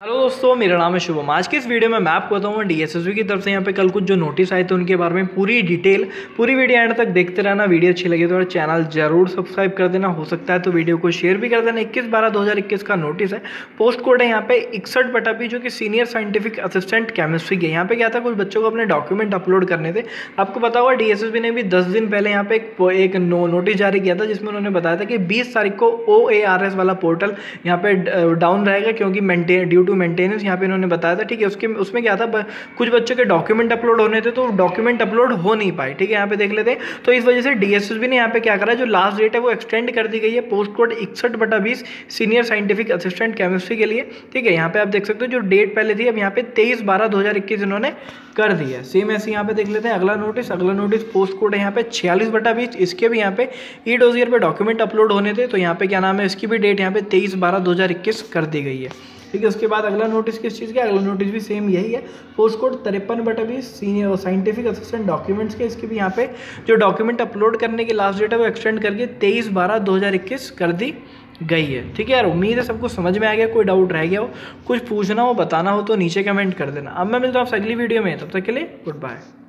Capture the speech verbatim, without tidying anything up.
Hello दोस्तों, मेरा नाम है शुभम। आज के इस वीडियो में मैं आपको बताऊंगा डीएसएसबी की तरफ से यहाँ पे कल कुछ जो नोटिस आए थे उनके बारे में पूरी डिटेल। पूरी वीडियो एंड तक देखते रहना। वीडियो अच्छी लगी तो चैनल जरूर सब्सक्राइब कर देना, हो सकता है तो वीडियो को शेयर भी कर देना। इक्कीस बारह दो हज़ार इक्कीस का नोटिस है। पोस्ट कोड है यहाँ पे इकसठ बटा पी, जो कि सीनियर साइंटिफिक असिस्टेंट केमिस्ट्री के। यहाँ पे क्या था, कुछ बच्चों को अपने डॉक्यूमेंट अपलोड करने थे। आपको पता होगा डीएसएसबी ने भी दस दिन पहले यहाँ पे एक, एक नो, नोटिस जारी किया था, जिसमें उन्होंने बताया था कि बीस तारीख को ओ ए आर एस वाला पोर्टल यहाँ पे डाउन रहेगा, क्योंकि मेंटेन ड्यू टू मेंटेनेंस यहाँ पे उन्होंने बताया था। ठीक है, उसके उसमें क्या था, कुछ बच्चों के डॉक्यूमेंट अपलोड होने थे तो डॉक्यूमेंट अपलोड हो नहीं पाए। ठीक है, यहाँ पे देख लेते हैं। तो इस वजह से डीएसएसबी ने यहाँ पे क्या करा, जो लास्ट डेट है वो एक्सटेंड कर दी गई है पोस्ट कोड इकसठ बटा बीस सीनियर साइंटिफिक असिस्टेंट केमिस्ट्री के लिए। ठीक है, यहाँ पे आप देख सकते हो जो डेट पहले थी अब यहाँ पे तेईस बारह दो हज़ार इक्कीस इन्होंने कर दी है। सेम ऐसे यहाँ पे देख लेते हैं अगला नोटिस। अगला नोटिस पोस्ट कोड है यहाँ पे छियालीस बटा बीस। इसके भी यहाँ पे ई डोजियर पे डॉक्यूमेंट अपलोड होने थे, तो यहाँ पे क्या नाम है, इसकी भी डेट यहाँ पे तेईस बारह दो हज़ार इक्कीस कर दी गई है। ठीक है, उसके बाद अगला नोटिस किस चीज़ का, अगला नोटिस भी सेम यही है, पोस्ट कोड तिरपन बटा बीस सीनियर साइंटिफिक असिस्टेंट डॉक्यूमेंट्स के। इसके भी यहाँ पे जो डॉक्यूमेंट अपलोड करने की लास्ट डेट है वो एक्सटेंड करके तेईस बारह दो हज़ार इक्कीस कर दी गई है। ठीक है यार, उम्मीद है सबको समझ में आ गया। कोई डाउट रह गया हो, कुछ पूछना हो, बताना हो तो नीचे कमेंट कर देना। अब मैं मिलता हूँ आपसे अगली वीडियो में, तब तक के लिए गुड बाय।